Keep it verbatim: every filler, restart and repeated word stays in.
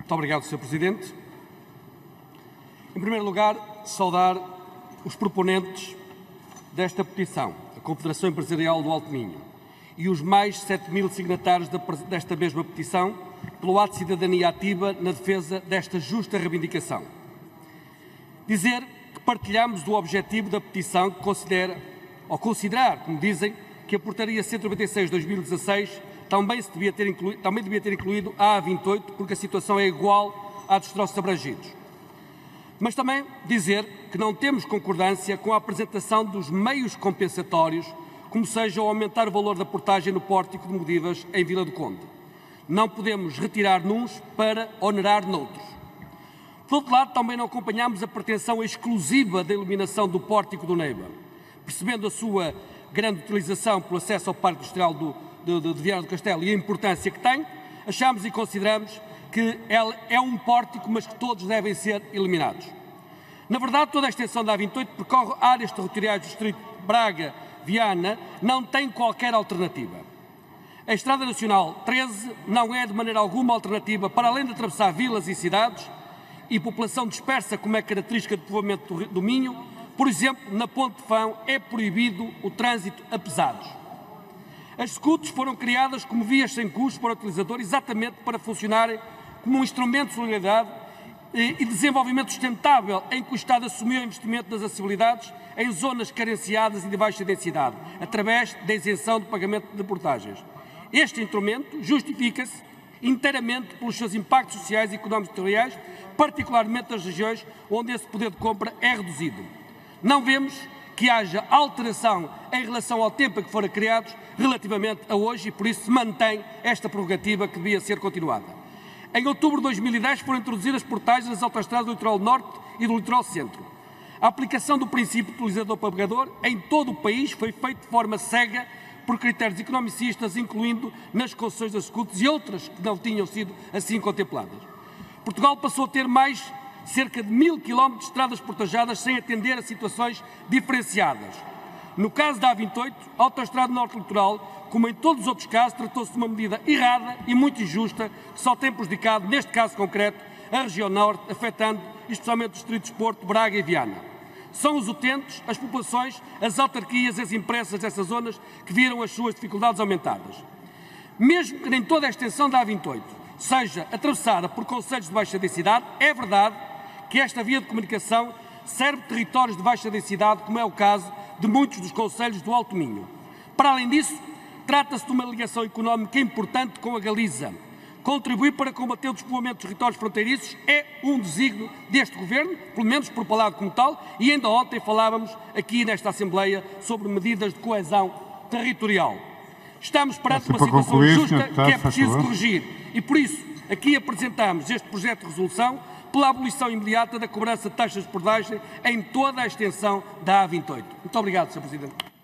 Muito obrigado, senhor Presidente. Em primeiro lugar, saudar os proponentes desta petição, a Confederação Empresarial do Alto Minho, e os mais sete mil signatários desta mesma petição, pelo ato de cidadania ativa na defesa desta justa reivindicação. Dizer que partilhamos o objetivo da petição que considera, ou considerar, como dizem, que a Portaria cento e noventa e seis de dois mil e dezasseis também, se devia ter incluído, também devia ter incluído a A vinte e oito, porque a situação é igual à dos troços abrangidos. Mas também dizer que não temos concordância com a apresentação dos meios compensatórios, como seja o aumentar o valor da portagem no pórtico de Modivas em Vila do Conde. Não podemos retirar nuns para onerar noutros. Por outro lado, também não acompanhamos a pretensão exclusiva da iluminação do pórtico do Neiva, percebendo a sua grande utilização pelo acesso ao Parque Industrial do, de, de, de Viana do Castelo e a importância que tem, achamos e consideramos que ela é um pórtico, mas que todos devem ser eliminados. Na verdade, toda a extensão da A vinte e oito percorre áreas territoriais do distrito de Braga, Viana, não tem qualquer alternativa. A Estrada Nacional treze não é de maneira alguma alternativa para além de atravessar vilas e cidades e população dispersa, como é característica do povoamento do, do Minho. Por exemplo, na Ponte de Fão é proibido o trânsito a pesados. As scooters foram criadas como vias sem custo para o utilizador, exatamente para funcionarem como um instrumento de solidariedade e desenvolvimento sustentável, em que o Estado assumiu o investimento das acessibilidades em zonas carenciadas e de baixa densidade, através da isenção de pagamento de portagens. Este instrumento justifica-se inteiramente pelos seus impactos sociais e económicos territoriais, particularmente nas regiões onde esse poder de compra é reduzido. Não vemos que haja alteração em relação ao tempo em que foram criados relativamente a hoje e por isso se mantém esta prerrogativa que devia ser continuada. Em outubro de dois mil e dez foram introduzidas portagens nas autoestradas do litoral norte e do litoral centro. A aplicação do princípio utilizador-pagador em todo o país foi feita de forma cega por critérios economicistas, incluindo nas concessões das scooters e outras que não tinham sido assim contempladas. Portugal passou a ter mais cerca de mil quilómetros de estradas portajadas sem atender a situações diferenciadas. No caso da A vinte e oito, a autoestrada norte litoral, como em todos os outros casos, tratou-se de uma medida errada e muito injusta que só tem prejudicado, neste caso concreto, a região norte, afetando especialmente os distritos de Porto, Braga e Viana. São os utentes, as populações, as autarquias, as empresas dessas zonas que viram as suas dificuldades aumentadas. Mesmo que nem toda a extensão da A vinte e oito seja atravessada por concelhos de baixa densidade, é verdade que esta via de comunicação serve territórios de baixa densidade, como é o caso de muitos dos concelhos do Alto Minho. Para além disso, trata-se de uma ligação económica importante com a Galiza. Contribuir para combater o despovoamento dos territórios fronteiriços é um desígnio deste Governo, pelo menos propalado como tal, e ainda ontem falávamos aqui nesta Assembleia sobre medidas de coesão territorial. Estamos perante uma situação justa que é preciso corrigir e, por isso, aqui apresentamos este projeto de resolução pela abolição imediata da cobrança de taxas de portagem em toda a extensão da A vinte e oito. Muito obrigado, senhor Presidente.